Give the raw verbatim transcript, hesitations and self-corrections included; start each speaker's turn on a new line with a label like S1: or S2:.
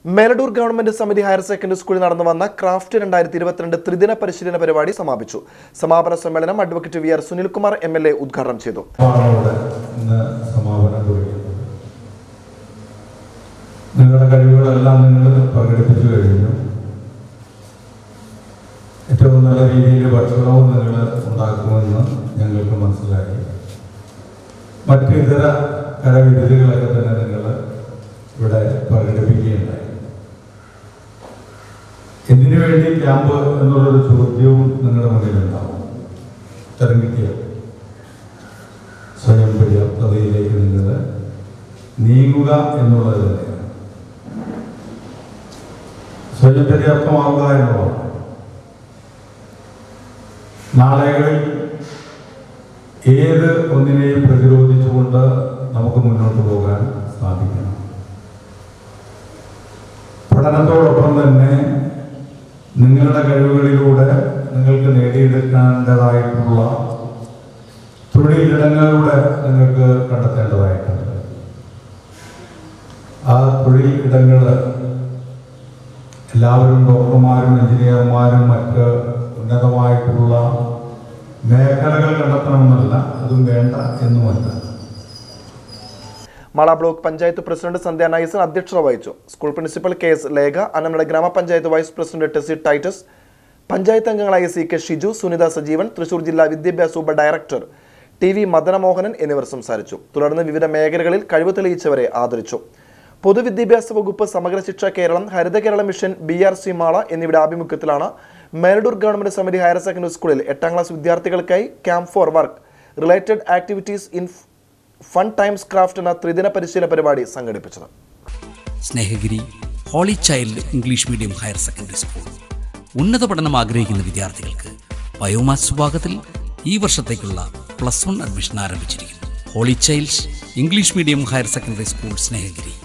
S1: Meladoor government സമിതി higher secondary സ്കൂളിൽ നടന്നു വന്ന ക്രാഫ്റ്റ് രണ്ടായിരത്തി ഇരുപത്തിരണ്ട് ത്രിദിന പരിശീലന പരിപാടി സമാപിച്ചു. സമാപന സമ്മേളനം advocate V R Sunilkumar M L A ഉദ്ഘാടനം ചെയ്തു.
S2: നിങ്ങളുടെ കഴിവുകളെല്ലാം നിങ്ങൾ പ്രകടിപ്പിച്ചു കഴിഞ്ഞു. ഏറ്റവും നല്ല രീതിയിൽ ഭക്ഷണവും നിങ്ങൾ ഉണ്ടാക്കുമെന്ന് ഞങ്ങൾക്ക് മനസ്സിലായി. മറ്റ് ഇതര കരവിരുതുകളൊക്കെ തന്നെ നിങ്ങൾ ഇവിടെ പ്രകടിപ്പിക്കുകയുണ്ടായി. എന്തിനു വേണ്ടി ക്യാമ്പ് എന്നുള്ളൊരു ചോദ്യവും നിങ്ങളുടെ മുന്നിലുണ്ടാവും. ഉത്തരം കിട്ടിയ സ്വയം പര്യാപ്തതയിലേക്ക് നിങ്ങൾ നീങ്ങുക എന്നുള്ളത് തന്നെയാണ്. സ്വയം പര്യാപ്തമാവുക എന്നുള്ളതാണ്. നാളുകളിൽ ഏത് ഒന്നിനെയും പ്രതിരോധിച്ചുകൊണ്ട് നമുക്ക് മുന്നോട്ട് പോകാൻ സാധിക്കണം. പഠനത്തോടൊപ്പം തന്നെ നിങ്ങളുടെ കഴിവുകളിലൂടെ നിങ്ങൾക്ക് നേടിയെടുക്കേണ്ടതായിട്ടുള്ള തൊഴിലിടങ്ങളിലൂടെ നിങ്ങൾക്ക് കണ്ടെത്തേണ്ടതായിട്ടുണ്ട്. ആ തൊഴിൽ ഇടങ്ങൾ എല്ലാവരും ഡോക്ടർമാരും എഞ്ചിനീയർമാരും മറ്റ് ഉന്നതമായിട്ടുള്ള മേഖലകൾ കണ്ടെത്തണമെന്നല്ല, അതും വേണ്ട എന്നുമല്ല.
S1: മാള ബ്ലോക്ക് പഞ്ചായത്ത് പ്രസിഡന്റ് സന്ധ്യ നൈസൻ അധ്യക്ഷത വഹിച്ചു. School principal K S Lekha, Annamala ഗ്രാമപഞ്ചായത്ത് വൈസ് പ്രസിഡന്റ് ടെസി ടൈറ്റസ്, പഞ്ചായത്ത് അംഗങ്ങളായ സി കെ ഷിജു, സുനിത സജീവൻ, തൃശൂർ ജില്ലാ വിദ്യാഭ്യാസ ഉപ ഡയറക്ടർ ടി വി മദനമോഹനൻ എന്നിവർ സംസാരിച്ചു. തുടർന്ന് വിവിധ മേഖലകളിൽ കഴിവ് തെളിയിച്ചവരെ ആദരിച്ചു. പൊതുവിദ്യാഭ്യാസ വകുപ്പ്, Samagra Shiksha Keralam, Haritha Kerala mission, B R C Mala എന്നിവയുടെ ആഭിമുഖ്യത്തിലാണ് മേലടൂർ ഗവൺമെന്റ് സമിതി ഹയർ സെക്കൻഡറി സ്കൂളിൽ എട്ടാം ക്ലാസ് വിദ്യാർത്ഥികൾക്കായി camp for work related activities in fun times craft എന്ന ത്രിദിന പരിശീലന പരിപാടി സംഘടിപ്പിച്ചത്.
S3: Snehagiri holy child English medium higher secondary school ഉന്നത പഠനം ആഗ്രഹിക്കുന്ന വിദ്യാർത്ഥികൾക്ക് ബയോമാസ് വിഭാഗത്തിൽ ഈ വർഷത്തേക്കുള്ള പ്ലസ് വൺ അഡ്മിഷൻ ആരംഭിച്ചിരിക്കുന്നു. Holy child English medium higher secondary school Snehagiri.